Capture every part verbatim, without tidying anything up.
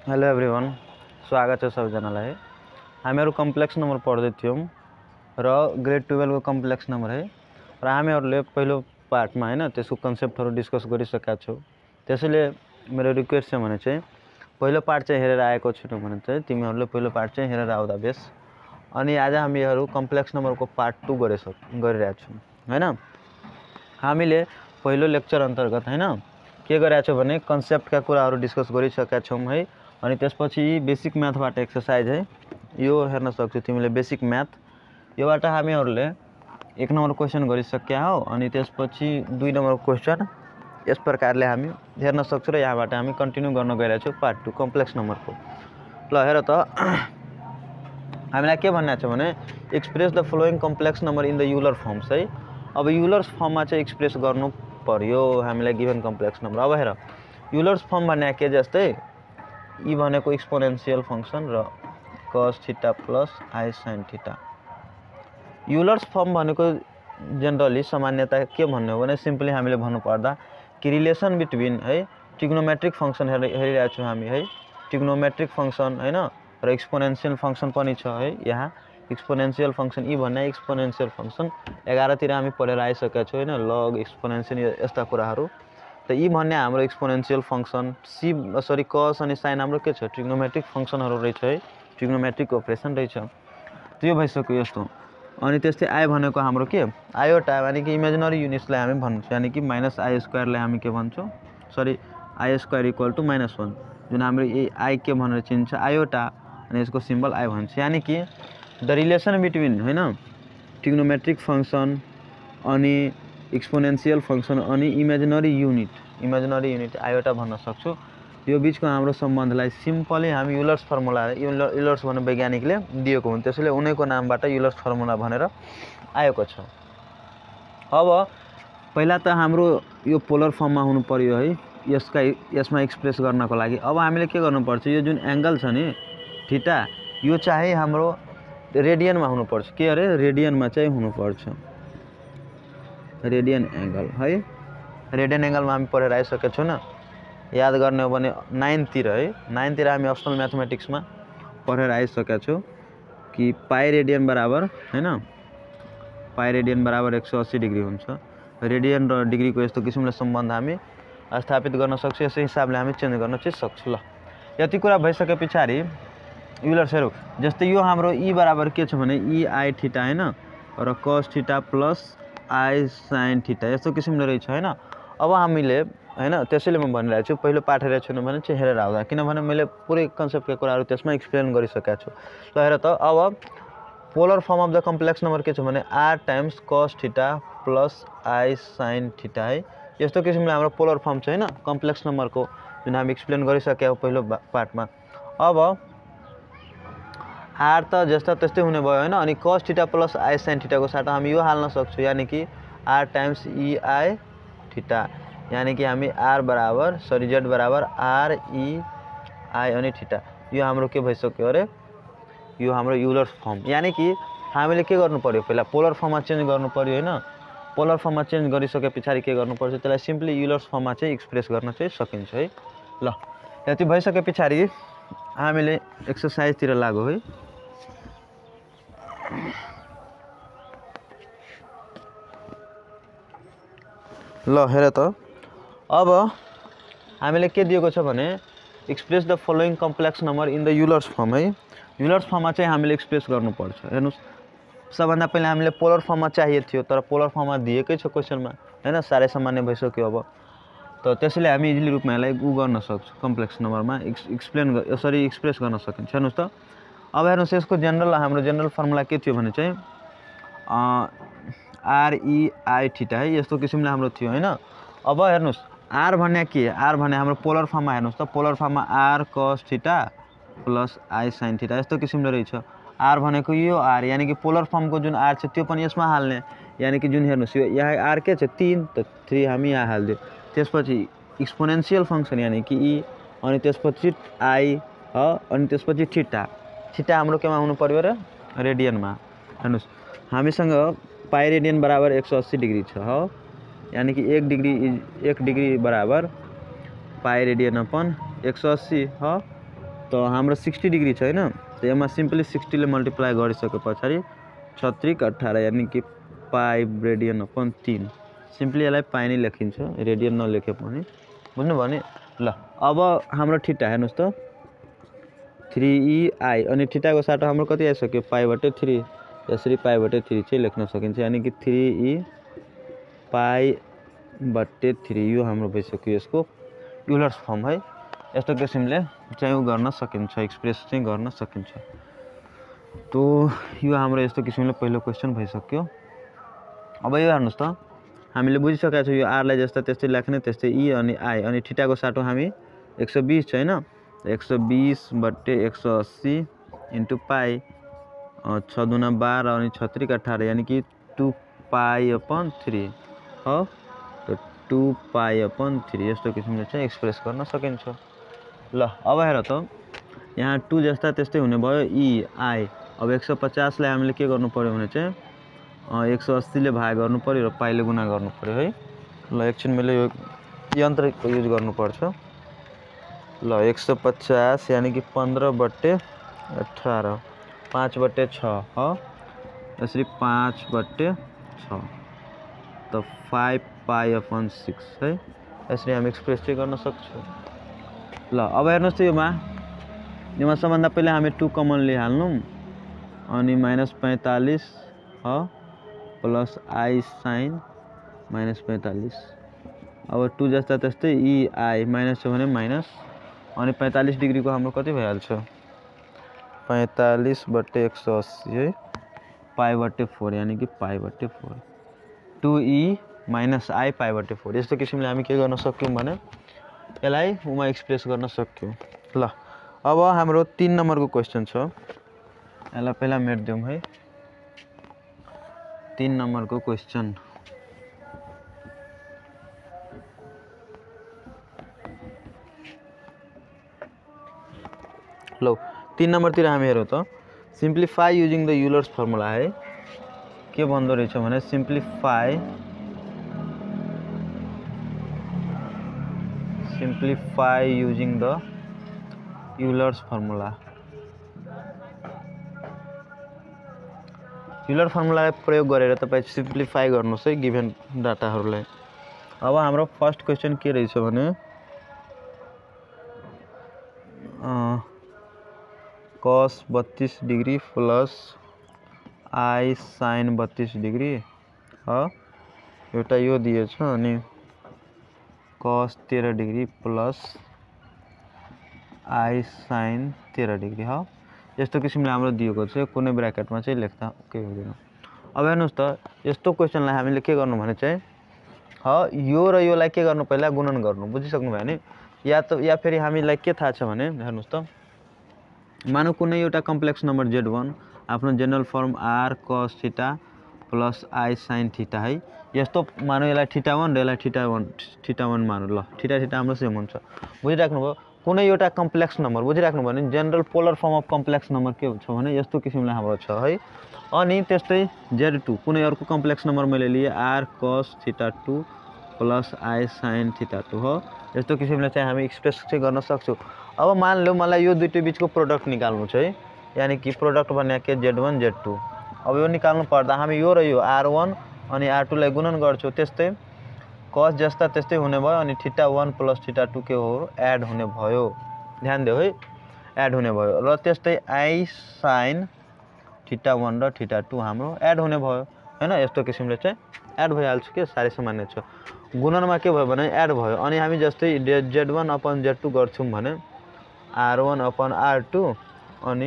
Hello everyone, स्वागत है सबजनालाई। हामीहरू कम्प्लेक्स नंबर पढ्दै थियौं र ग्रेड ट्वेल्व को कम्प्लेक्स नंबर है र हामीहरूले पहिलो पार्टमा हैन त्यसको कन्सेप्टहरु डिस्कस गरिसकेका छौं। त्यसैले मेरो रिक्वेस्ट छ भने चाहिँ पहिलो पार्ट चाहिँ हेरेर आएको छैनौ भने चाहिँ तिमीहरूले पहिलो पार्ट चाहिँ हेरेर आउँदा बेस। अनि आज हामीहरू कम्प्लेक्स नंबरको पार्ट टू गरिसक गरिरहेका छौं हैन। हामीले पहिलो लेक्चर अन्तर्गत हैन के गरेका छौं भने कन्सेप्टका कुराहरु डिस्कस गरिसकेका छौं है। अनि त्यसपछि बेसिक म्याथबाट एक्सरसाइज है यो हेर्न सक्छौ तिमीले। बेसिक म्याथ योबाट हामीहरूले एक नम्बर क्वेशन गरिसकेका हौ। अनि त्यसपछि दुई नम्बर क्वेशन यस प्रकारले हामी हेर्न सक्छौ र यहाँबाट हामी कन्टिन्यू गर्न गइरहेका छौं पार्ट टू कम्प्लेक्स नम्बरको। ल हेर त हामीलाई के भन्नु छ भने express the following complex number in the Euler forms है। अब युलर्स फर्ममा चाहिँ एक्सप्रेस गर्नु पर्यो हामीलाई गिवन कम्प्लेक्स नम्बर। अब हेर युलर्स फर्म भन्ने के जस्तै ई भनेको एक्सपोनेन्शियल फंक्शन र cos theta plus i sin theta. Euler's form भनेको जनरली सामान्यता के भन्ने हो भने सिम्पली हामीले भन्नु पर्दा कि रिलेसन बिट्विन है ट्रिग्नोमेट्रिक फंक्शन हेरिरहेका छौं हामी है। ट्रिग्नोमेट्रिक फंक्शन हैन र एक्सपोनेन्शियल फंक्शन पनि छ है। यहाँ एक्सपोनेन्शियल फंक्शन ई भन्ने एक्सपोनेन्शियल फंक्शन एघार तिर हामी पढेर आइसकेका छौं हैन। लग एक्सपोनेन्शियल यस्ता कुराहरु त ई भन्ने हाम्रो एक्सपोनेन्शियल फंक्शन सी सरी cos अनि sin हाम्रो के छ ट्रिग्नोमेट्रिक फंक्शनहरु रहेछ है। ट्रिग्नोमेट्रिक ऑपरेशन रहेछ त्यो भइसक्यो यस्तो। अनि त्यस्तै i भनेको हाम्रो के आयोटा यानी कि इमेजिनरी युनिट्सलाई हामी भन्छौं यानी कि माइनस i स्क्वायर लाई हामी के भन्छौं सरी i square equal to minus one जुन हाम्रो ए i के भनेर चिन्छ आयोटा अनि यसको सिम्बल i भन्छ। यानी कि द रिलेसन बिट्विन हैन ट्रिग्नोमेट्रिक फंक्शन अनि एक्सपोनेन्शियल फंक्शन अनि imaginary unit imaginary unit iota भन्न सक्छौ। यो बीचको हाम्रो सम्बन्धलाई सिम्पली हामी युलर्स फर्मुला युलर्स भन्ने वैज्ञानिकले दिएको हुन्छ त्यसैले उनैको नामबाट युलर्स फर्मुला भनेर आएको छ। अब पहिला त हाम्रो यो पोलर फर्ममा हुनु पर्यो है यसका यसमा एक्सप्रेस गर्नको लागि। अब हामीले के गर्नुपर्छ यो जुन एंगल छ नि थीटा यो चाहिँ हाम्रो रेडियनमा हुनु पर्छ। के अरे रेडियनमा चाहिँ हुनु पर्छ रेडियन एंगल है। रेडियन एंगलमा हामी पढेर आइसकेका छौं न। याद गर्ने हो भने नाइन तिर है नाइन तिर हामी अप्सनल म्याथमेटिक्समा पढेर आइसकेका छौं कि पाई रेडियन बराबर हैन पाई रेडियन बराबर एक सौ अस्सी डिग्री हुन्छ। रेडियन र डिग्रीको यस्तो किसिमले सम्बन्ध हामी स्थापित गर्न सक्छौं। यसै हिसाबले हामी चेन्ज गर्न चाहिँ सक्छौं। ल यति कुरा भइसके पछाडी युलर्स हेरौ जस्तै यो हाम्रो ई बराबर के छ भने ई आई थीटा हैन र cos theta plus i sin theta यस्तो किसिमले रहेछ हैन। अब हामीले हैन त्यसैले म भनिरहेको छु पहिलो पाठ हेरेको छैन भने चाहिँ हेरेर आउँदा किनभने मैले पुरै कन्सेप्टका कुराहरु त्यसमा एक्सप्लेन गरिसकेका छु। ल हेर त अब polar form of the complex number के छ भने r times cos theta plus i sin theta है। यस्तो किसिमले हाम्रो पोलर फर्म छ हैन कम्प्लेक्स नम्बरको जुन हामी एक्सप्लेन गरिसकेका पहिलो पार्टमा। अब r त जस्ता त्यस्तै हुने भयो हैन। अनि cos theta plus i sin theta को साथ हामी यो हाल्न सक्छौं यानी कि r times e i theta यानी कि हामी r बराबर सरी z बराबर r e i अनि थीटा यो हाम्रो के भइसक्यो अरे यो हाम्रो युलर्स फर्म। यानी कि हामीले के गर्नु पर्यो पहिला पोलर फर्ममा चेन्ज गर्नु पर्यो हैन। पोलर फर्ममा चेन्ज गरिसके पछाडी के गर्नु पर्छ त्यसलाई सिम्पली युलर्स फर्ममा चाहिँ एक्सप्रेस गर्न चाहिँ सकिन्छ है। ल यति भइसके पछाडी हामीले एक्सरसाइज तिर लागौ है। ल हेर त अब हामीले के दिएको छ भने express the following complex number in the Euler's form है। युलर्स फर्ममा चाहिँ हामीले एक्सप्रेस गर्नुपर्छ। हेर्नुस् सबभन्दा पहिले हामीले पोलर फर्ममा चाहिए थियो तर पोलर फर्ममा दिएकै छ क्वेशनमा हैन सारै सामान्य भइसक्यो। अब त त्यसैले हामी इजिली रूपमा यसलाई उ गर्न सक्छौं कम्प्लेक्स नम्बरमा एक्सप्लेन सरी एक्सप्रेस गर्न सकिन्छ। हेर्नुस् त अब हेर्नुस् यसको जनरल हाम्रो जनरल फर्मुला के थियो भने चाहिँ r e i थीटा है। यस्तो किसिमले हाम्रो थियो हैन। अब हेर्नुस् r भन्ने के r भन्ने हाम्रो पोलर फर्ममा हेर्नुस् त पोलर फर्ममा r cos theta plus i sin theta यस्तो किसिमले रहेछ। r भनेको यो r यानी कि पोलर फर्मको जुन r छ त्यो पनि यसमा हाल्ने यानी कि जुन हेर्नुस् यो यहाँ r के छ तीन त तीन हामी यहाँ हाल्दियो। त्यसपछि एक्सपोनेन्शियल फंक्शन यानी कि e अनि त्यसपछि i ह अनि त्यसपछि थीटा थीटा हाम्रो केमा हुनु पर्यो र रेडियनमा। हेर्नुस् हामीसँग पाई रेडियन बराबर एक सौ अस्सी डिग्री छ हो यानी कि एक डिग्री एक डिग्री बराबर पाई रेडियन अपन एक सौ अस्सी हो तो हाम्रो सिक्सटी डिग्री छ हैन, तो यसमा सिम्पली सिक्सटी ले मल्टिप्लाई गरिसके पछाडि छत्रिक अठारह यानी कि पाई रेडियन अपन तीन, सिम्पली यसलाई पाई नै लेखिन्छ, रेडियन नलेखे पनि, बुझ्नु भयो नि। ल अब हाम्रो थीटा हेर्नुस् त थ्री ई आई अनि थीटाको साटो हाम्रो कति आइसक्यो पाई बटे थ्री, यसरी पाई बटे थ्री चाहिँ लेख्न सकिन्छ, यानी कि थ्री ई पाई बटे थ्री यो हाम्रो भइसक्यो यसको युलर्स फर्म है। यस्तो किसिमले चाहिँ उ गर्न सकिन्छ, एक्सप्रेस चाहिँ गर्न सकिन्छ। तो यो हाम्रो यस्तो किसिमले पहिलो क्वेशन भइसक्यो। अब यो हेर्नुस् त हामीले बुझिसकेका छौँ यो आर लाई जस्तो त्यस्तै लेख्ने, त्यस्तै ई अनि आई अनि थीटाको साटो हामी एक सौ बीस छ हैन, एक सौ बीस बटे एक सौ अस्सी इंटू पाई छ दुना बारह अनि छत्रिक अठारह यानी कि टू पाई अपन थ्री हो, तो टू पाई अपन थ्री यस्तो किसिमले चाहिँ एक्सप्रेस गर्न सकिन्छ। ल अब हेर त यहाँ टू जस्ता त्यस्तै हुने भयो ई आई। अब एक सौ पचास लाई हामीले के गर्नु पर्यो भने चाहिँ एक सौ अस्सी ले भाग गर्नु पर्यो र पाइले गुणा गर्नु पर्यो है। ल एकछिन मैले यो यन्त्रको युज गर्नुपर्छ। ल एक सौ पचास यानी कि पंद्रह बटे अठारह पाँच बटे छ हो, यसरी पाँच बटे छ तो फाइव पाई अपन सिक्स है, यसरी हामी एक्सप्रेस चाहिँ गर्न सक्छौँ। ल अब हेर्नुहोस् त योमा योमा सबभन्दा पहिले हामी टू कमन लिइहाल्नु अनि माइनस पैंतालीस हो प्लस आई साइन माइनस पैंतालीस। अब टू जस्ता त्यस्तै ई आई माइनस छ भने माइनस अनि पैंतालीस डिग्री को हाम्रो कति भइहाल्छ पैंतालीस बटे एक सौ अस्सी है, पाई बटे फोर यानी कि पाई बटे four to e minus i pi बटे फोर। यस्तो किसिमले हामी के गर्न सक्यौँ भने यसलाई उमा एक्सप्रेस गर्न सक्यौँ। ल अब हाम्रो तीन नम्बरको क्वेशन छ, यसलाई पहिला मेट्दिउँ है। तीन नम्बरको क्वेशन लो तीन नम्बरतिर हामी हेरौँ त simplify using the Euler's formula है। के भन्दो रहेछ भने simplify simplify using the Euler's formula. Euler formula प्रयोग गरेर तपाईं सिम्प्लिफाई गर्नुस् है गिभन डाटाहरूलाई। अब हाम्रो फर्स्ट क्वेशन के रहेछ भने कस बत्तीस डिग्री प्लस आई साइन बत्तीस डिग्री हो, एउटा यो दिएछ अनि कस तेरह डिग्री प्लस आई साइन तेरह डिग्री हो। यस्तो किसिमले हाम्रो दिएको छ, कुनै ब्र्याकेटमा चाहिँ लेख्दा केही हुँदैन। अब हेर्नुहोस् त यस्तो क्वेशनलाई हामीले के गर्नु भने चाहिँ हो यो र योलाई के गर्नु पहिला गुणन गर्नु, बुझिसक्नु भयो नि। या त या फेरि हामीलाई के थाहा छ भने हेर्नुहोस् त मानौ कुनै एउटा कम्प्लेक्स नम्बर जेड वान आफ्नो general form r cos theta plus i sine theta है। यस्तो मानौ यसलाई थीटा वन र यसलाई थीटा वन थीटा वन मानौ। ल थीटा थीटा हाम्रो सेम हुन्छ, बुझिराख्नु भयो। कुनै एउटा कम्प्लेक्स नम्बर बुझिराख्नु भयो भने general polar form of complex number के हुन्छ भने यस्तो किसिमले हाम्रो छ है। अनि त्यस्तै जेड टू कुनै अर्को कम्प्लेक्स नम्बर मैले लिए r cos theta two plus i sine theta two हो। यस्तो किसिमले चाहिँ हामी एक्सप्रेस चाहिँ गर्न सक्छौँ। अब मान लो मलाई यो दुईटै बिचको प्रोडक्ट निकाल्नु छ है, यानी कि प्रोडक्ट बन्या के जेड वन जेड टू। अब यो निकाल्नु पर्दा हामी यो र यो आर वन अनि आर टू लाई गुणन गर्छौँ, त्यस्तै कस जस्ता त्यस्तै हुने भयो अनि theta one plus theta two के हो एड हुने भयो, ध्यान दियो है एड हुने भयो। र त्यस्तै आई साइन थीटा वन र थीटा टू हाम्रो एड हुने भयो हैन। यस्तो किसिमले चाहिँ एड भइहाल्छ के साह्रै सामान्य छ। गुणनमा के भयो भने एड भयो अनि हामी जस्तै z one upon z two गर्छौँ भने r one upon r two अनि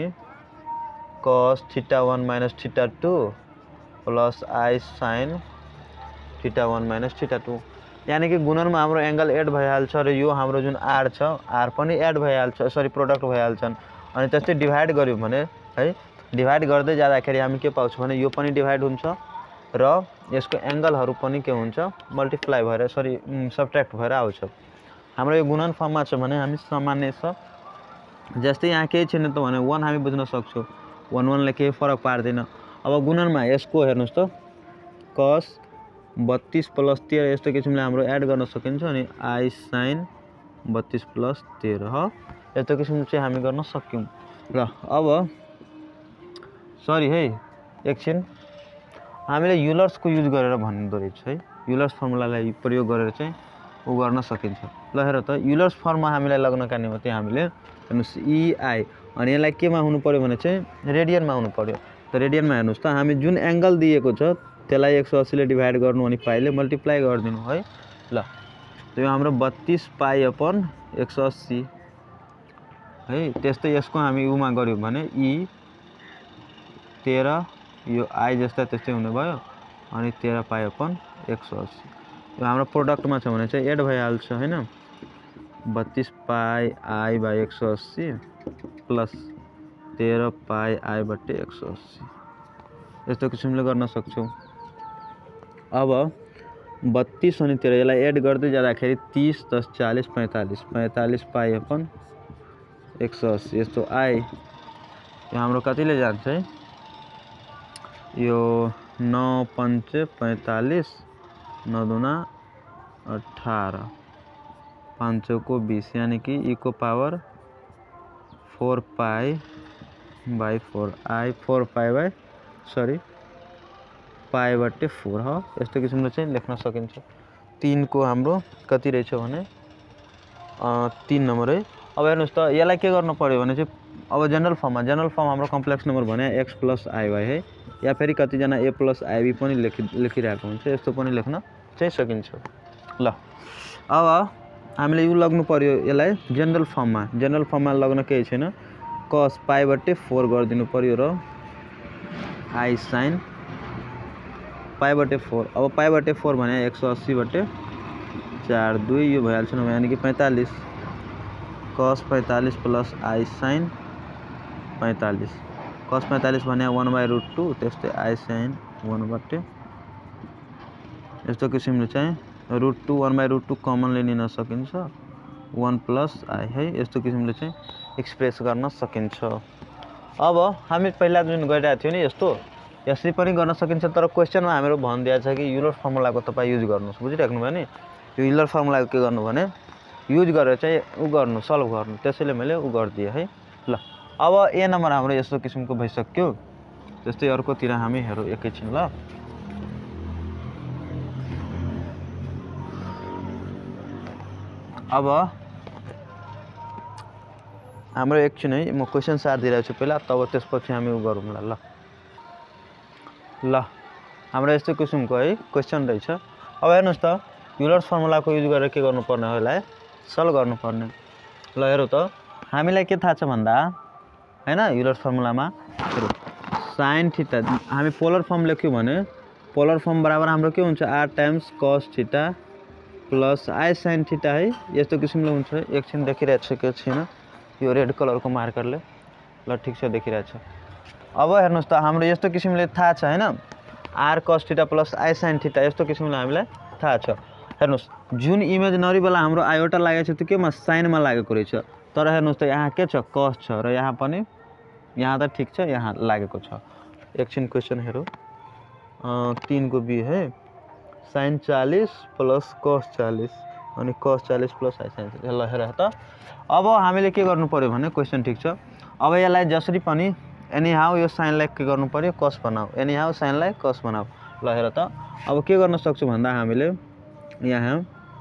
cos theta one minus theta two plus i sine theta one minus theta two, यानी कि गुणनमा हाम्रो एंगल एड भइहाल्छ र यो हाम्रो जुन आर छ आर पनि एड भइहाल्छ, सरी प्रोडक्ट भइहाल्छन्। अनि त्यस्तै डिभाइड गर्यौँ भने है डिभाइड गर्दै जाँदाखेरि हामी के पाउँछौँ भने यो पनि डिभाइड हुन्छ र यसको एंगलहरू पनि के हुन्छ मल्टिप्लाई भएर सरी सब्ट्र्याक्ट भएर आउँछ। हाम्रो यो गुणन फर्ममा छ भने हामी सामान्य छ जस्तै यहाँ केही छैन त भने वन हामी बुझ्न सक्छौँ, वन वनले केही फरक पार्दैन। अब गुणनमा यसको हेर्नुहोस् त कस बत्तीस प्लस तेरह यस्तो किसिमले हाम्रो एड गर्न सकिन्छ अनि आई साइन बत्तीस प्लस तेरह हो। यस्तो किसिमले चाहिँ हामी गर्न सक्यौँ। ल अब सरी है एकछिन हामीले युलर्सको युज गरेर भनिँदो रहेछ है। युलर्स फर्मुलालाई प्रयोग गरेर चाहिँ उ गर्न सकिन्छ। ल हेर त युलर्स फर्ममा हामीलाई लग्नका निम्ति हामीले हेर्नुहोस् इआई अनि यसलाई केमा हुनु पर्यो भने चाहिँ रेडियनमा हुनु पर्यो। त रेडियनमा हेर्नुहोस् त हामी जुन एङ्गल दिएको छ त्यसलाई एक सौ अस्सी ले डिभाइड गर्नु अनि पाईले मल्टिप्लाई गरिदिनु है। ल त्यो हाम्रो बत्तीस पाई अपन एक सौ अस्सी है। त्यस्तै यसको हामी उमा गऱ्यौँ भने ई तेह्र यो आई जस्ता त्यस्तै हुने भयो अनि तेह्र पाई अपन एक सौ अस्सी यो हाम्रो प्रोडक्टमा छ भने चाहिँ एड भइहाल्छ हैन। बत्तीस पाई आई बाई एक सौ अस्सी प्लस तेह्र पाई आई बट्टे एक सौ अस्सी यस्तो किसिमले गर्न सक्छौँ। अब बत्तीस अनि तेह्र यसलाई एड गर्दै जाँदाखेरि तीस दस चालीस पैंतालीस पैंतालीस पाई अपन एक सौ अस्सी यस्तो आई यो हाम्रो कतिले जान्छ है। यो नौ पंचे पैंतालीस नौ दुना अठारह पाँच को बीस यानी कि ई को power four pi by four i four pi by sorry pi बट्टे फोर हो यस्तो किसिमले चाहिँ लेख्न सकिन्छ। तीन को हाम्रो कति रहेछ भने तीन नम्बर है। अब हेर्नुहोस् त यसलाई के गर्नु पर्यो भने चाहिँ अब जनरल फर्ममा जनरल फर्म हाम्रो कम्प्लेक्स नम्बर भने एक्स प्लस आईवाई है या फेरि कतिजना ए प्लस आईबी पनि लेखि लेखिरहेको हुन्छ यस्तो पनि लेख्न चाहिँ सकिन्छ। ल अब हामीले यो लग्नु पर्यो यसलाई जनरल फर्ममा जनरल फर्ममा लग्न केही छैन कस पाई बट्टे फोर गरिदिनु पर्यो र आई साइन पाई बट्टे फोर। अब पाई बट्टे फोर भने एक सौ अस्सी बट्टे चार दुई यो भइहाल्छ न यानी कि पैंतालीस कस पैंतालीस प्लस आई साइन पैंतालीस कस पैंतालीस भने वन बाई रुट टू त्यस्तै आई साइन वन बट्टे यस्तो किसिमले चाहिँ root two one by root two कमनले लिन सकिन्छ वन प्लस आई है यस्तो किसिमले चाहिँ एक्सप्रेस गर्न सकिन्छ। अब हामी पहिला जुन गरिरहेको थियो नि यस्तो यसरी पनि गर्न सकिन्छ तर क्वेश्चनमा हाम्रो भनिदिएको छ कि युलर फर्मुलाको तपाईँ युज गर्नुहोस् बुझिराख्नु भयो नि। यो युलर फर्मुलाको के गर्नु भने युज गरेर चाहिँ उ गर्नु सल्भ गर्नु त्यसैले मैले उ गरिदिएँ है। ल अब ए नम्बर हाम्रो यस्तो किसिमको भइसक्यो। त्यस्तै अर्कोतिर हामी हेरौँ एकैछिन। ल अब हाम्रो एकछिन है म क्वेसन सार दिइरहेको छु पहिला तब त्यसपछि हामी उ गरौँला। ल ल हाम्रो यस्तो किसिमको है क्वेसन रहेछ। अब हेर्नुहोस् त युलर्स फर्मुलाको युज गरेर के गर्नुपर्ने हो यसलाई सल्भ गर्नुपर्ने। ल हेरौँ त हामीलाई के थाहा छ भन्दा हैन युलर्स फर्मुलामा हेरौँ साइन थीटा हामी पोलर फर्म लेख्यौँ भने पोलर फर्म बराबर हाम्रो के हुन्छ r times cos theta plus i sine theta है यस्तो किसिमले हुन्छ। एकछिन देखिरहेको छ के छैन यो रेड कलरको मार्करले ल ठिक छ देखिरहेको छ। अब हेर्नुहोस् त हाम्रो यस्तो किसिमले थाहा छ हैन r cos theta plus i sine theta यस्तो किसिमले हामीलाई थाहा छ। हेर्नुहोस् जुन इमेजिनरी वाला हाम्रो आयोटा लागेको छ त्यो केमा साइनमा लागेको रहेछ तर हेर्नुहोस् त यहाँ के छ कस छ र यहाँ पनि यहाँ त ठिक छ यहाँ लागेको छ। एकछिन क्वेसन हेरौँ तीन को बी है साइन चालीस प्लस कस चालीस अनि कस चालीस प्लस आई साइन चालीस। ल हेर त अब हामीले के गर्नु पर्यो भने क्वेसन ठिक छ। अब यसलाई जसरी पनि एनी हाउ यो साइनलाई के गर्नु पर्यो कस बनाऊ एनी हाउ साइनलाई कस बनाऊ। ल हेर त अब के गर्न सक्छु भन्दा हामीले यहाँ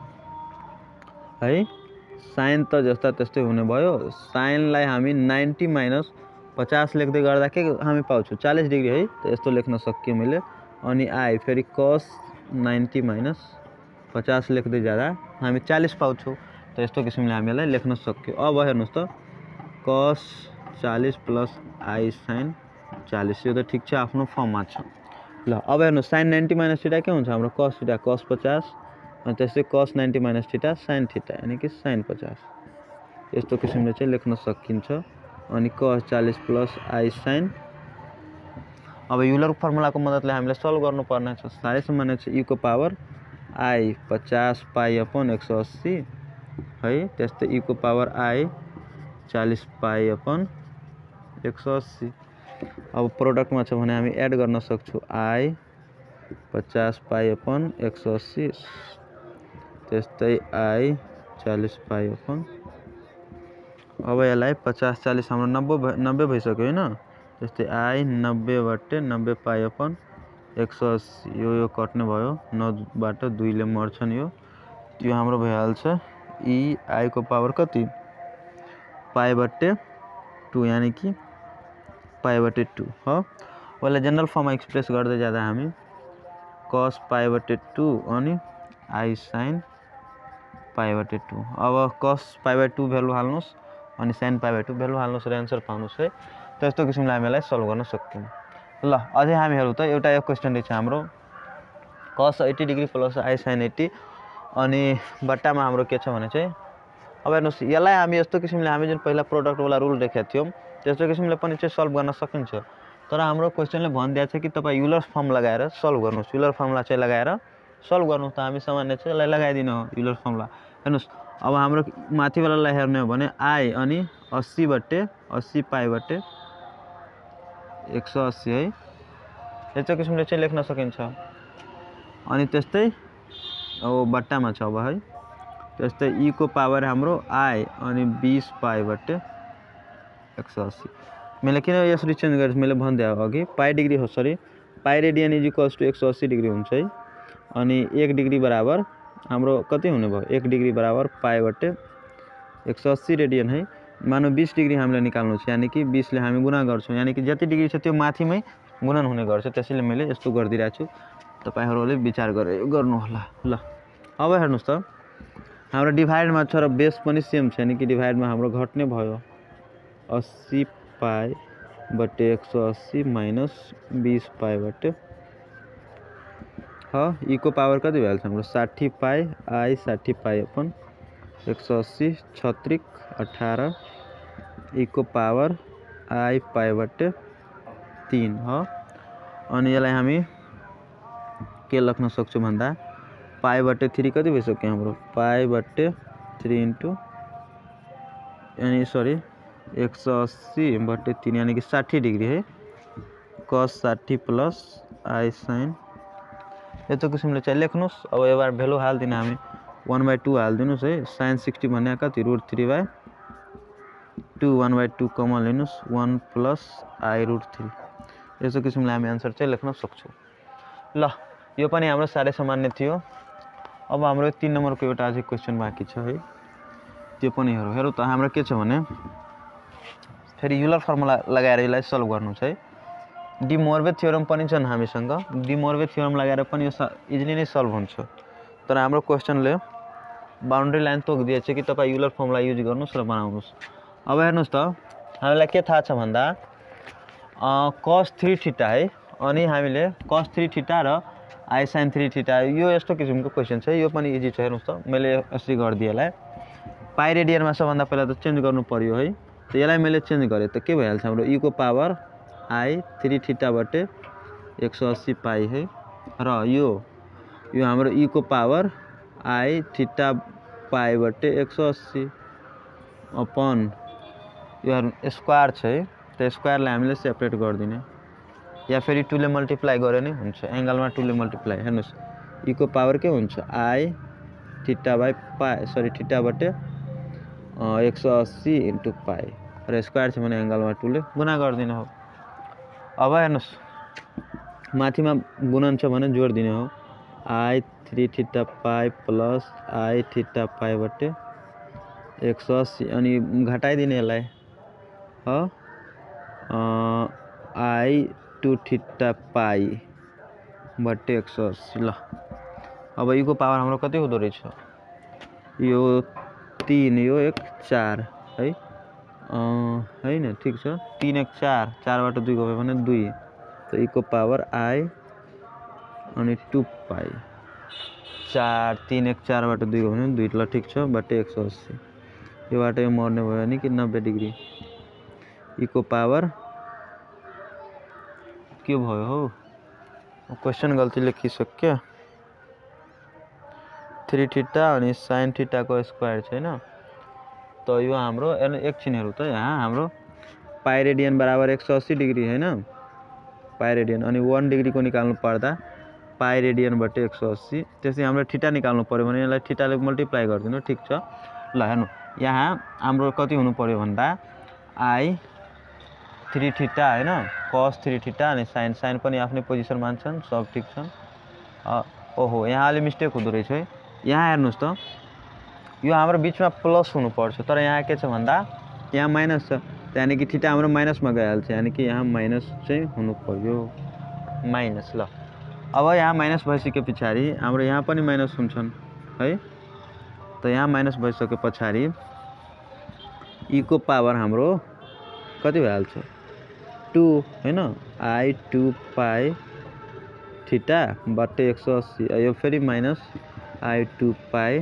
है साइन त जस्ता त्यस्तै हुने भयो साइनलाई हामी नाइन्टी माइनस पचास लेख्दै गर्दा के हामी पाउँछौँ चालीस डिग्री है त यस्तो लेख्न सकियो मैले। अनि आई फेरि कस नाइन्टी माइनस पचास लेख्दै जाँदा हामी चालीस पाउँछौँ त यस्तो किसिमले हामीलाई लेख्न सक्यो। अब हेर्नुहोस् त कस चालीस प्लस आई साइन चालीस यो त ठिक छ आफ्नो फर्ममा छ। ल अब हेर्नुहोस् साइन नाइन्टी माइनस थीटा के हुन्छ हाम्रो कस थीटा कस पचास अनि त्यस्तै cos ninety minus theta sine theta यानी कि साइन पचास यस्तो किसिमले चाहिँ लेख्न सकिन्छ। अनि कस चालीस प्लस आई साइन अब युलर फर्मुलाको मद्दतले हामीले सल्भ गर्नुपर्ने छ साह्रै सामान्य छ ई को पावर आई पचास पाई अपन एक सौ अस्सी है त्यस्तै ई को पावर आई चालीस पाई अपन एक सौ अस्सी। अब प्रोडक्टमा छ भने हामी एड गर्न सक्छौँ आई पचास पाई अपन एक सौ अस्सी त्यस्तै आई चालीस पाई अपन अब यसलाई पचास चालीस हाम्रो नब्बे नब्बे भइसक्यो होइन। त्यस्तै आई नब्बे बटे नब्बे पाई अपन एक सौ अस्सी यो यो कट्ने भयो नौबाट दुईले मर्छन् यो त्यो हाम्रो भइहाल्छ ई आई को पावर कति पाई बटे टू यानी कि पाई बटे टू हो। वाला जनरल फर्म एक्सप्रेस गर्दै जाँदा हामी कस पाई बटे टू अनि आई साइन पाई बटे टू। अब कस पाई बटे टू भ्यालु हाल्नुहोस् अनि साइन पाई बटे टू भ्यालु हाल्नुहोस् र एन्सर पाउनुहोस् है। त्यस्तो किसिमले हामी यसलाई सल्भ गर्न सक्छौँ। ल अझै हामी हेरौँ त एउटा यो क्वेसन रहेछ हाम्रो cos eighty degree plus i sine eighty अनि बट्टामा हाम्रो के छ भने चाहिँ अब हेर्नुहोस् यसलाई हामी यस्तो किसिमले हामी जुन पहिला प्रोडक्टवाला रुल लेखेका थियौँ त्यस्तो किसिमले पनि चाहिँ सल्भ गर्न सकिन्छ। तर हाम्रो क्वेसनले भनिदिएको छ कि तपाईँ युलर फर्म लगाएर सल्भ गर्नुहोस्। युलर फर्मुला चाहिँ लगाएर सल्भ गर्नुहोस् त हामी सामान्य चाहिँ यसलाई लगाइदिनु हो युलर फर्मुला। हेर्नुहोस् अब हाम्रो माथिवालालाई हेर्ने हो भने आई अनि अस्सी बटे अस्सी पाई बटे एक सौ अस्सी है यस्तो किसिमले चाहिँ लेख्न सकिन्छ। अनि त्यस्तै अब बट्टामा छ अब है त्यस्तै ई को पावर हाम्रो आई अनि बीस पाई बटे एक सौ अस्सी। मैले किन यसरी चेन्ज गरेँ मैले भनिदिएँ अघि पाई डिग्री हो सरी pi radian is equals to एक सौ अस्सी डिग्री हुन्छ है। अनि एक डिग्री बराबर हाम्रो कति हुने भयो एक डिग्री बराबर पाई बटे एक सौ अस्सी रेडियन है। मानौ बीस डिग्री हामीले निकाल्नु छ यानी कि बीसले हामी गुणा गर्छौँ यानी कि जति डिग्री छ त्यो माथिमै गुणन हुने गर्छ। त्यसैले मैले यस्तो गरिदिरहेको छु तपाईहरुले विचार गरे गर्नु होला। ल अब हेर्नुस् त हाम्रो डिभाइडमा छ र बेस पनि सेम छ यानी कि डिभाइडमा हाम्रो घट्ने भयो अस्सी पाई बटे एक सौ अस्सी माइनस बीस पाई बटे ह ई को पावर कति भइहाल्छ हाम्रो साठी पाई आई साठी पाई अपन एक सौ अस्सी छत्रिक अठारह ई को पावर आई पाई बटे तीन ह। अनि यसलाई हामी के लेख्न सक्छौं भन्दा पाई बटे थ्री कति भइसक्यो हाम्रो पाई बटे थ्री इंटू यानी सॉरी एक सौ अस्सी बटे तीन यानी कि साठी डिग्री है कस साठी प्लस आई साइन यस्तो किसिमले चाहिँ लेख्नुस्। अब यो बार भ्यालु हाल्दिन हामी वन बाई टू हालिदिनुस् है साइन सिक्सटी भन्ने कति root three by two one by two common लिनुस् one plus i root three यस्तो किसिमले हामी आन्सर चाहिँ लेख्न सक्छौं। ल यो पनि हाम्रो साह्रै सामान्य थियो। अब हाम्रो तीन नम्बरको एउटा अझै क्वेशन बाँकी छ है त्यो पनि हेरौँ। हेरौँ त हाम्रो के छ भने फेरि युलर फर्मुला लगाएर यसलाई सल्भ गर्नु छ है। डी मोर्वे थ्योरम पनि छन् हामीसँग डी मोर्वे थ्योरम लगाएर पनि यो इजिली नै सल्भ हुन्छ। तर हाम्रो क्वेशनले बाउन्ड्री लाइन तोकिदिएछ कि तपाईँ युलर फर्मुला युज गर्नुस् र बनाउनुस्। अब हेर्नुस् त हामीलाई के थाहा छ भन्दा कस थ्री थीटा है अनि हामीले कस थ्री थीटा र आई साइन थ्री थीटा यो यस्तो किसिमको क्वेशन छ। यो पनि इजी छ हेर्नुस् त मैले यसरी गरिदिएँ यसलाई पाई रेडियनमा सबभन्दा पहिला त चेन्ज गर्नु पर्यो है। त यसलाई मैले चेन्ज गरेँ त के भइहाल्छ हाम्रो ई को पावर आई थ्री थीटा बटे एक सौ अस्सी पाई है र यो यो हाम्रो ई को पावर आई थीटा पाई बटे एक सौ अस्सी अपन यो स्क्वायर छ है त स्क्वायरलाई हामीले सेपरेट गरिदिने या फेरि टू ले मल्टिप्लाई गरे नै हुन्छ एंगलमा टू ले मल्टिप्लाई हेर्नुस् ई को पावर के हुन्छ आई थीटा बाई पाई सरी थीटा बटे एक सौ अस्सी इंटू पाई र स्क्वायर छ भने एंगलमा टू ले गुणा गरिदिने हो। अब हेर्नुस् माथिमा गुणन छ भने जोड दिने हो i three theta pi plus i theta pi बटे एक सौ अस्सी अनि घटाइदिने यसलाई ह आई टू थीटा पाई बटे एक सौ अस्सी। ल अब यो को पावर हाम्रो कति हुँदो रहेछ यो तीन यो एक चार है हैन ठीक छ तीन एक चार चारबाट दुई गयो भने दुई त ई को पावर आई अनि टू पाई चार तीन एक चारबाट दुई गयो भने दुई ल ठीक छ बटे एक सौ अस्सी योबाट यो मर्ने भयो भने कि नब्बे डिग्री ई को पावर के भयो हो क्वेशन गल्ती लेखिसक्यो थ्री थीटा अनि साइन थीटा को स्क्वायर छैन त यो हाम्रो एकछिन हेरौँ त यहाँ हाम्रो पाई रेडियन बराबर एक सौ अस्सी डिग्री हैन पाई रेडियन अनि वन डिग्री को निकाल्नु पर्दा पाई रेडियन बटे एक सौ अस्सी त्यसै हाम्रो थीटा निकाल्नु पर्यो भने यसलाई थीटाले मल्टिप्लाई गरिदिनु ठीक छ। ल हेर्नु यहाँ हाम्रो कति हुनु पर्यो भन्दा आई थ्री थीटा हैन कस थ्री थीटा अनि साइन साइन पनि आफ्नै पोजिसन मान्छन् सब ठीक छन्। ओहो यहाँ अलि मिस्टेक हुँदो रहेछ है। यहाँ हेर्नुस् त यो हाम्रो बीचमा प्लस हुनुपर्छ तर यहाँ के छ भन्दा यहाँ माइनस छ यानी कि थीटा हाम्रो माइनसमा गइहाल्छ यानी कि यहाँ माइनस चाहिँ हुनु पर्यो माइनस। ल अब यहाँ माइनस भइसके पछाडि हाम्रो यहाँ पनि माइनस हुन्छन् है त यहाँ माइनस भइसके पछाडि ई को पावर हाम्रो कति भइहाल्छ टू हैन आई टू पाई थीटा बटे एक सौ अस्सी यो फेरि minus i two pi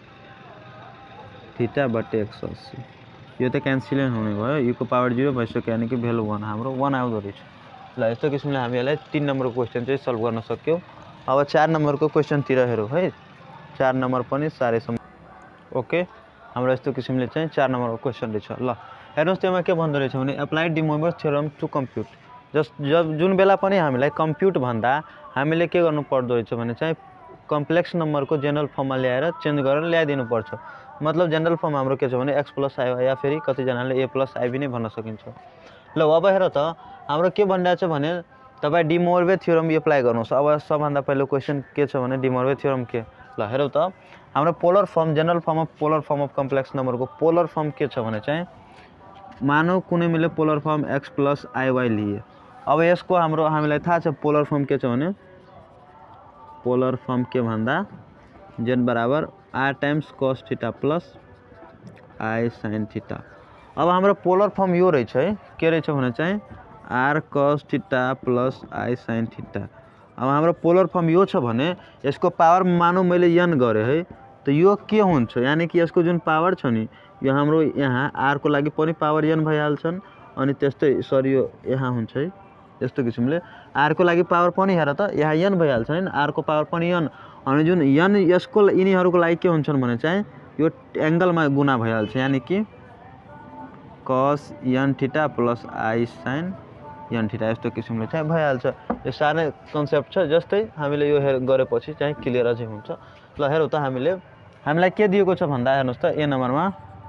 theta बटे एक सौ अस्सी यो त क्यान्सल हुने भयो यो को पावर जीरो भइसक्यो यानी कि भ्यालु वन हाम्रो वन आउँदो रहेछ। ल यस्तो किसिमले हामी यसलाई तीन नम्बरको क्वेसन चाहिँ सल्भ गर्न सक्यौं। अब चार नम्बरको क्वेसनतिर हेरौँ है। चार नम्बर पनि साह्रै सम ओके हाम्रो यस्तो किसिमले चाहिँ चार नम्बरको क्वेसन रहेछ। ल हेर्नुस् त्यसमा के भन्दो रहेछ भने applied de Moivre theorem to compute just जब जुन बेला पनि हामीलाई कम्प्युट भन्दा हामीले के गर्नु पर्दो रहेछ भने चाहिँ कम्प्लेक्स नम्बरको जेनरल फर्ममा ल्याएर चेन्ज गरेर ल्याइदिनु पर्छ। मतलब जेनरल फर्म हाम्रो के छ भने एक्स प्लस आई या फेरि कतिजनाले ए प्लस आइबी नै भन्न सकिन्छ। ल अब हेर त हाम्रो के भनिरहेको छ भने तपाईँ डी मोइभर थ्योरम एप्लाई गर्नुहोस्। अब सबभन्दा पहिलो क्वेसन के छ भने डी मोइभर थ्योरम के ल हेरौँ त हाम्रो polar form general form of polar form of complex नम्बरको पोलर फर्म के छ भने चाहिँ मानौ कुनै मैले polar form x plus i y लिए। अब यसको हाम्रो हामीलाई थाहा छ पोलर फर्म के छ भने पोलर फर्म के भन्दा जेड बराबर r times cos theta plus i sine theta. अब हाम्रो पोलर फर्म यो रहेछ है के रहेछ भने चाहिँ r cos theta plus i sine theta. अब हाम्रो पोलर फर्म यो छ भने यसको पावर मानौ मैले एन गरेँ है त यो के हुन्छ यानी कि यसको जुन पावर छ नि यो हाम्रो यहाँ आर को लागि पनि पावर एन भइहाल्छन् अनि त्यस्तै सरी यो यहाँ हुन्छ है यस्तो किसिमले आर को लागि पावर पनि हेर त यहाँ एन भइहाल्छ हैन आर को पावर पनि एन अनि जुन एन यसको यिनीहरूको लागि के हुन्छन् भने चाहिँ यो एंगलमा गुणा भइहाल्छ यानी कि cos n theta plus i sine n theta यस्तो किसिमले चाहिँ भइहाल्छ। यो सारै कन्सेप्ट छ जस्तै हामीले यो हेर गरेपछि चाहिँ क्लियर अझै हुन्छ। ल हेरौँ त हामीले हामीलाई के दिएको छ भन्दा हेर्नुस् त ए नम्बरमा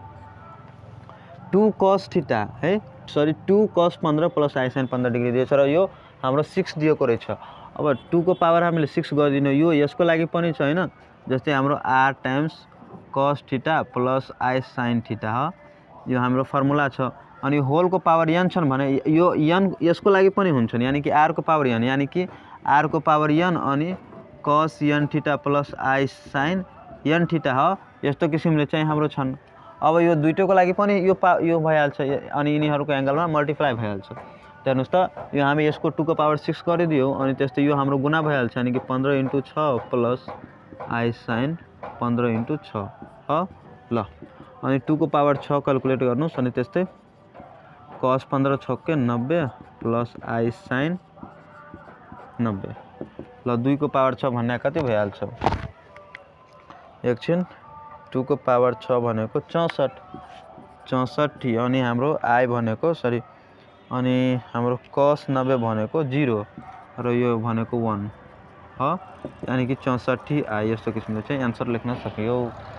टू कस थीटा है सरी टू कस पंद्रह प्लस आई साइन पंद्रह डिग्री दिएछ र यो हाम्रो सिक्स दिएको रहेछ। अब टू को पावर हामीले सिक्स गरिदिनु यो यसको लागि पनि छ हैन जस्तै हाम्रो r times cos theta plus i sine theta हो यो हाम्रो फर्मुला छ अनि होल को पावर एन छन् भने यो एन यसको लागि पनि हुन्छन् यानी कि आर को पावर एन यानी कि आर को पावर एन अनि cos n theta plus i sine n theta हो यस्तो किसिमले चाहिँ हाम्रो छन्। अब यो दुईटोको लागि पनि यो पा यो भइहाल्छ अनि यिनीहरूको एंगलमा मल्टिप्लाई भइहाल्छ। हेर्नुस् त यो हामी यसको टू को पावर सिक्स गरिदियो अनि त्यस्तै यो हाम्रो गुणा भइहाल्छ यानी कि पंद्रह इंटू छ प्लस आई साइन पंद्रह इंटू छ हो। ल अनि टू को पावर छ क्यालकुलेट गर्नुस् अनि त्यस्तै कस पंद्रह छक्के नब्बे प्लस आई साइन नब्बे। ल दुई को पावर छ भन्ने कति भइहाल्छ एकछिन टू को पावर छ भनेको चौसठ चौसठी अनि हाम्रो आई भनेको सरी अनि हाम्रो कस नब्बे भनेको जीरो र यो भनेको वन हो यानी कि चौसठी आई यस्तो किसिमले चाहिँ एन्सर लेख्न सकियो।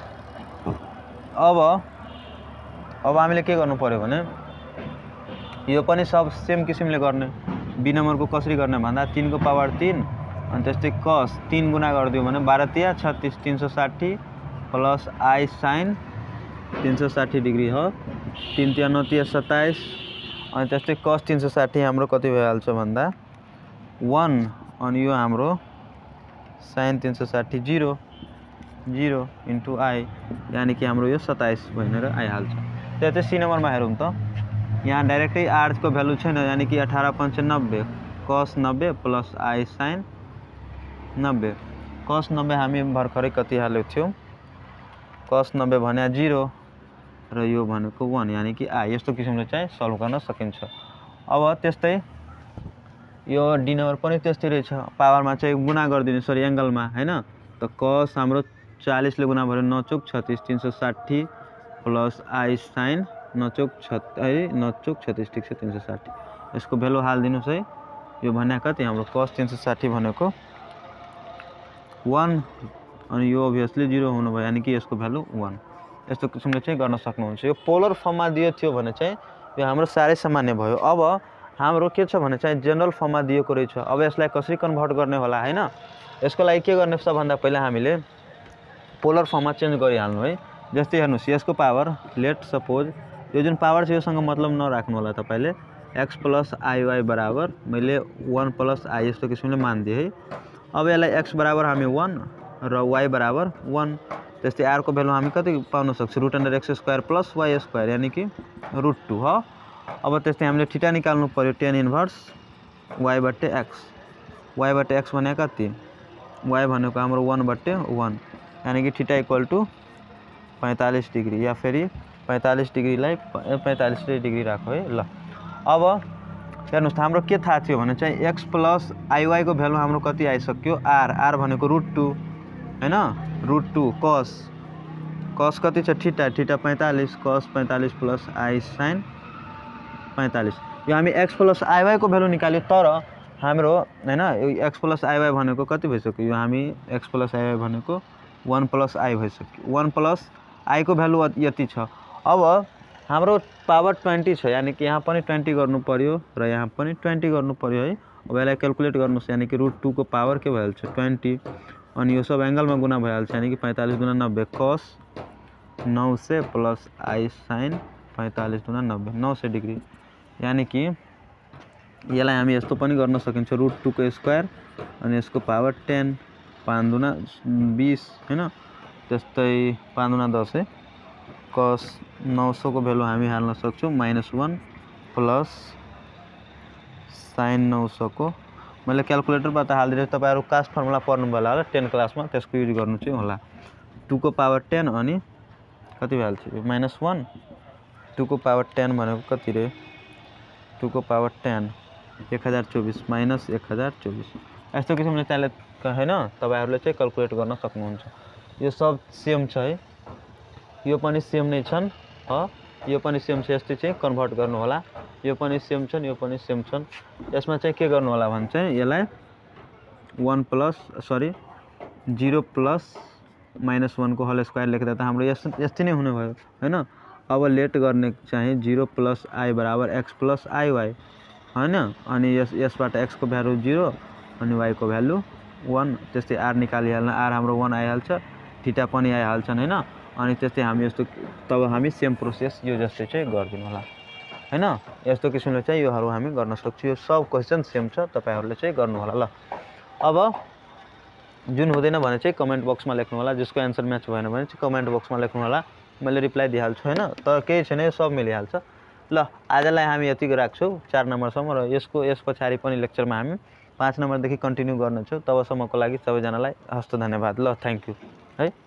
अब अब हामीले के गर्नु पर्यो भने यो पनि सब सेम किसिमले गर्ने बी नम्बरको कसरी गर्ने भन्दा तीन को पावर तीन अनि त्यस्तै कस तीन गुणा गरिदियो भने बाह्र तिया छत्तीस तीन सौ साठी प्लस आई साइन तीन सौ साठी डिग्री हो तीन तिया नौ तिया सत्ताइस अनि त्यस्तै कस तीन सौ साठी हाम्रो कति भइहाल्छ भन्दा वन अनि यो हाम्रो साइन तीन सौ साठी जीरो जीरो इंटू आई यानी कि हाम्रो यो सत्ताइस भनेर आइहाल्छ। त्यस्तै सी नम्बरमा हेरौँ त यहाँ डाइरेक्टै आर को भ्यालु छैन यानी कि अठारह पंचानब्बे कस नब्बे प्लस आई साइन नब्बे कस नब्बे हामी भर्खरै कति हालेको थियौँ कस नब्बे भने जीरो र यो भनेको वन यानी कि आई यस्तो किसिमले चाहिँ सल्भ गर्न सकिन्छ। अब त्यस्तै यो डी नम्बर पनि त्यस्तै रहेछ पावरमा चाहिँ गुणा गरिदिनु सरी एंगलमा हैन त कस हाम्रो चालीस ले गुणा भयो नचोक छत्तीस तीन सौ साठी प्लस आई साइन नचोक छत है नचोक छत्तीस ठीक छ तीन सौ साठी यसको भ्यालु हालिदिनुस् है यो भने कति हाम्रो कस तीन सौ साठी भनेको वन अनि यो अभियसली जीरो हुनु भयो यानी कि यसको भ्यालु वन यस्तो किसिमले चाहिँ गर्न सक्नुहुन्छ। यो पोलर फर्ममा दियो थियो भने चाहिँ यो हाम्रो साह्रै सामान्य भयो। अब हाम्रो के छ भने चाहिँ जेनरल फर्ममा दिएको रहेछ। अब यसलाई कसरी कन्भर्ट गर्ने होला हैन, यसको लागि के गर्ने सबभन्दा पहिला हामीले पोलर फर्ममा चेन्ज गरिहाल्नु है। जस्तै हेर्नुस् यसको पावर लेट सपोज यो जुन पावर छ योसँग मतलब नराख्नु होला तपाईले, एक्स प्लस आईवाई बराबर मैले वन प्लस आई यस्तो किसिमले मानिदिएँ है। अब यसलाई एक्स बराबर हामी वन र वाई बराबर वन, त्यस्तै आर को भ्यालु हामी कति पाउन सक्छौँ root under x square plus y square यानी कि रुट टू हो। अब त्यस्तै हामीले थीटा निकाल्नु पर्यो टेन इन्भर्स वाई बट्टे एक्स, वाई बट्टे एक्स भने कति, वाई भनेको हाम्रो वन बट्टे वन यानी कि थीटा इक्वल टू पैंतालीस डिग्री या फेरि पैंतालीस डिग्रीलाई पैंतालीस डिग्री राखो है ल। अब हेर्नुस् हाम्रो के थाहा थियो भने चाहिँ एक्स प्लस आईवाई को भ्यालु हाम्रो कति आइसक्यो आर, आर भनेको रुट टू हैन, रुट टू कस, कस कति छ थीटा, थीटा पैंतालीस, कस पैंतालीस प्लस आई साइन पैंतालीस। यो हामी एक्स प्लस आईवाई को भ्यालु निकाल्यो तर हाम्रो हैन यो एक्स प्लस आईवाई भनेको कति भइसक्यो, यो हामी एक्स प्लस आईवाई भनेको वन प्लस आई भइसक्यो, वन प्लस आई को भ्यालु यति छ। अब हाम्रो पावर ट्वेंटी छ यानी कि यहाँ पनि ट्वेंटी गर्नु पर्यो र यहाँ पनि ट्वेंटी गर्नु पर्यो है। अब यसलाई क्याल्कुलेट गर्नुस् यानी कि रुट टू को पावर के भइहाल्छ ट्वेंटी अनि यो सब एंगलमा गुणा भइहाल्छ यानी कि पैंतालीस गुणा नब्बे कस नौ सौ प्लस आई साइन पैंतालीस गुणा नब्बे नौ सौ डिग्री यानी कि यसलाई हामी यस्तो पनि गर्न सकिन्छ रुट टू को स्क्वायर अनि यसको पावर टेन पाँच दुना बीस हैन, त्यस्तै पाँच दुना दस है, कस नौ सौ को भ्यालु हामी हाल्न सक्छौँ माइनस वन प्लस साइन नौ सौ को मैले क्याल्कुलेटरबाट हालिदिएर तपाईहरु कास्ट फर्मुला पढ्नु होला होला टेन क्लासमा, त्यसको युज गर्नु चाहिँ होला। टू को पावर टेन अनि कति भइहाल्छ माइनस वन, टू को पावर टेन भनेको कति रे, टू को पावर टेन एक हजार चौबीस माइनस एक हजार चौबीस यस्तो किसिमले त्यसले हैन तपाईहरुले चाहिँ क्याल्कुलेट गर्न सक्नुहुन्छ। यो सब सेम छ है, यो पनि सेम नै छन् ह, यो पनि सेम छ, यस्तै चाहिँ कन्भर्ट गर्नु होला। यो पनि सेम छन्, यो पनि सेम छन्। यसमा चाहिँ के गर्नु होला भने चाहिँ यसलाई वन प्लस सरी जीरो प्लस माइनस वन को होल स्क्वायर लेख्दा त हाम्रो यस यस्तै नै हुने भयो हैन। अब लेट गर्ने चाहिँ जीरो प्लस आई बराबर एक्स प्लस आई वाई हैन, अनि यस यसबाट एक्स को भ्यालु जीरो अनि वाई को भ्यालु वन, त्यस्तै आर निकालिहाल्न, आर हाम्रो वन आइहाल्छ, थीटा पनि आइहाल्छन् हैन। अनि त्यस्तै हामी यस्तो तब हामी सेम प्रोसेस यो जस्तै चाहिँ गर्दिनु होला हैन। यस्तो किसिमले चाहिँ योहरु हामी गर्न सक्छौँ। यो सब क्वेशन सेम छ, तपाईहरुले चाहिँ गर्नु होला ल। अब जुन हुँदैन भने चाहिँ कमेन्ट बक्समा लेख्नु होला, जसको आन्सर म्याच भएन भने चाहिँ कमेन्ट बक्समा लेख्नु होला, मैले रिप्लाई दिइहाल्छु हैन। तर केही छैन, यो सब मिलिहाल्छ ल। आजलाई हामी यतिको राख्छौँ चार नम्बरसम्म र यसको यस पछाडि पनि लेक्चरमा हामी पाँच नम्बरदेखि कन्टिन्यू गर्नेछौँ। तबसम्मको लागि सबैजनालाई हस्त धन्यवाद ल, थ्याङ्क यू है।